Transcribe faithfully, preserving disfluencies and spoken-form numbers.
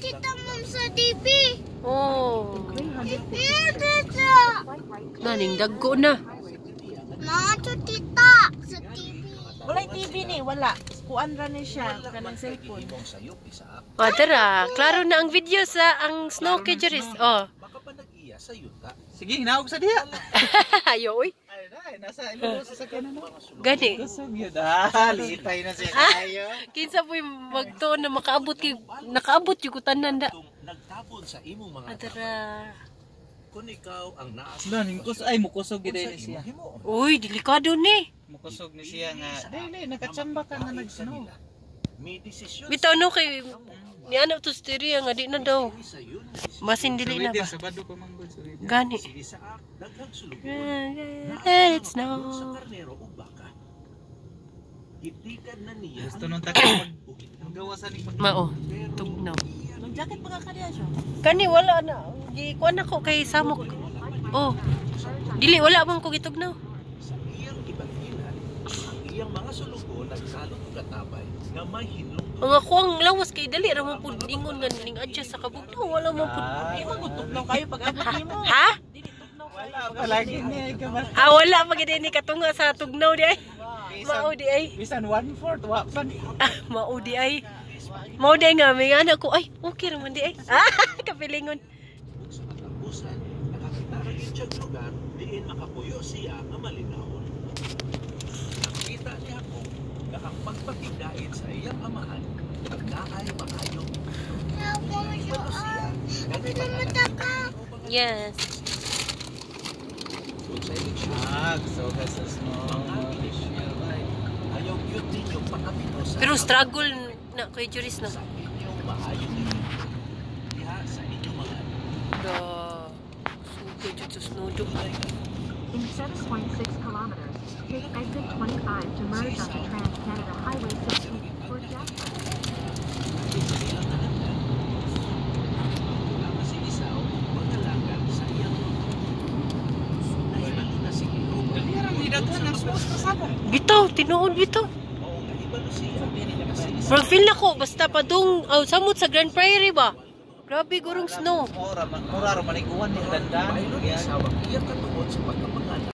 tita mom sa T V. Oh. Iya, tita. Naning dagko na. Mga to tita sa T V. Wala T V ni, wala. Kuan ra ni siya kanang cellphone. O, tara. Klaro na ang video sa ang snow kejeris. Oh. Sige, hinaog sa diha. Ayo, uy. Ay, ay, nasa ilo sa sakyan na. Gani. Kusog yun. Ah, litay na siya tayo. Kinsa po'y magto na makaabot kay nakaabot yung kutanan da. Nagtapon sa imong mga Atara. kung ikaw ang naas. Daning kus ay mukusog gid ni siya. Uy, delikado ni. Mukusog ni siya nga. Dili nakatsamba ka nga nag-snow. May desisyon Bitaw no kay ni ano to stereo nga di na daw. Masin dili na ba? Sabado pa manggol sa video. Gani. sa daghang sulubon Let it snow. sa karnero o baka. Gitikan na niya Gusto nung taka mag gawa sa ni pag Mao. Tugnaw. Nang jacket pa ka kaniya siya. Kani wala na. Gikuan ako kay samok. Oh. Dili wala man ko gitugnaw. sa iyang ibagilan ang iyang mga sulubon nagsalot og katabay nga may hinlong Mga kuwang lawas kay dali ra mo pud ingon nga ning adjust sa kabugnaw wala mo pud. Di man gutok kayo pag abot nimo. Ha? Dili tugnaw wala pa lagi niya ka ba. Ah wala pag ni katunga sa tugnaw di ay. Mao di ay. Bisan one fourth wa pa ni. Ah, mao di ay. Mao di nga may anak ko ay okay ra man di ay. Ah, kapilingon. sa katapusan nakakita ra gyud siya lugar diin makapuyo siya nga malinawon. Nakita niya ako nga ang pagpakigait sa iyang amahan ang naay maayo. Ako mo siya. Ako na mataka. Yes. Kung sa eleksyon, Ah, so sa snow. ayaw yun ninyo pakapito sa Pero struggle na kay Juris na. sa inyong maayo ninyo. Diha sa inyong mga Da. Sugay jud sa snowdog. In seven point six kilometers, take exit twenty-five to merge onto Trans-Canada Highway sixteen for Jasper. si isaw, mga langgam sa iyang lupa. Nahibalo na si Kilo. Dalira ni daghan ang snow sa sabong. Bitaw, tinuod bitaw. Oo, nahibalo siya. Kasi Bro, feel na ko basta padung oh, samot sa Grand Prairie ba. Grabe gurong snow. Ora man, ora ra man iguan ni dandan. mayroon ni isawang iyang katungod sa pagkapag